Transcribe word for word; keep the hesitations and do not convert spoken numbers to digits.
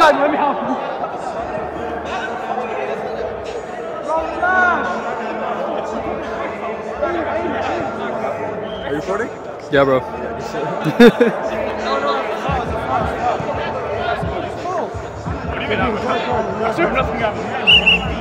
Run, let me help you. Are you recording? Yeah, bro. Nothing happened.